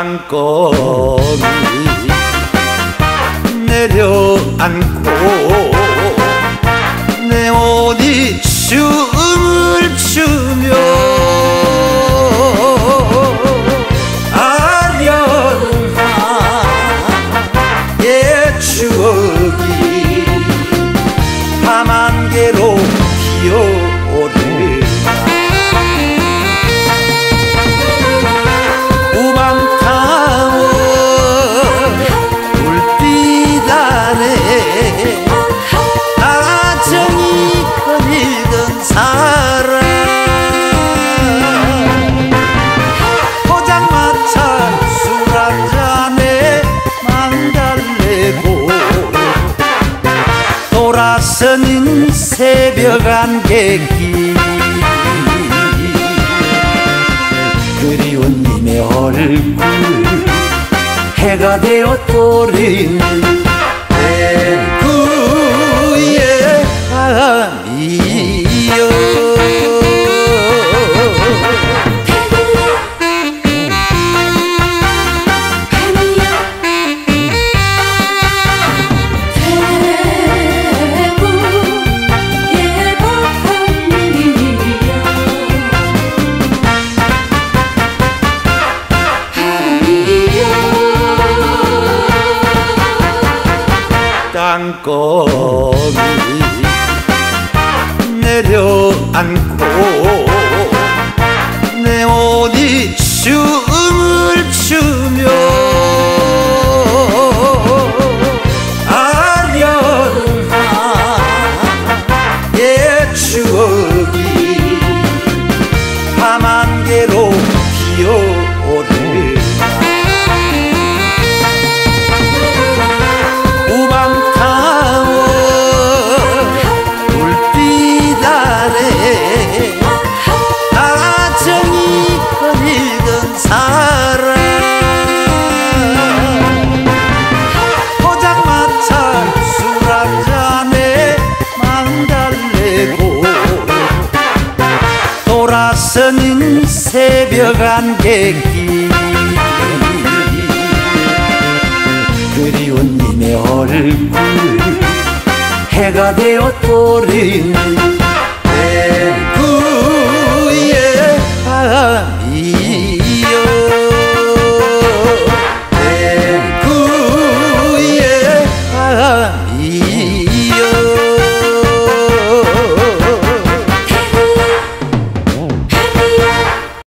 땅거미 내려앉고 내 어디 춤을 추며 아련한 옛 추억이 밤 안개로 피어오르나 우방타워 불빛 아래 다정히 거닐던 사람 포장마차 술 한잔에 망달래고 돌아서는 새벽 안개길 그리운 님의 얼굴 해가 되어 떠오르는 대구의 밤이여 땅거미 내려앉고 내 어디 춤을 추며 아련한 옛 추억이 밤 안개로 피어오르나 다정히 거닐던 사람 포장마차 술 한잔에 망달래고 돌아서는 새벽 안개길 그리운 님의 얼굴 해가 되어 떠오르는